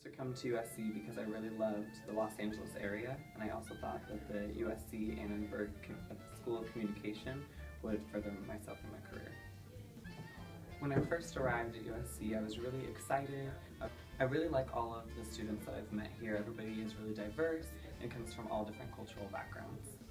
to come to USC because I really loved the Los Angeles area, and I also thought that the USC Annenberg School of Communication would further myself in my career. When I first arrived at USC, I was really excited. I really like all of the students that I've met here. Everybody is really diverse and comes from all different cultural backgrounds.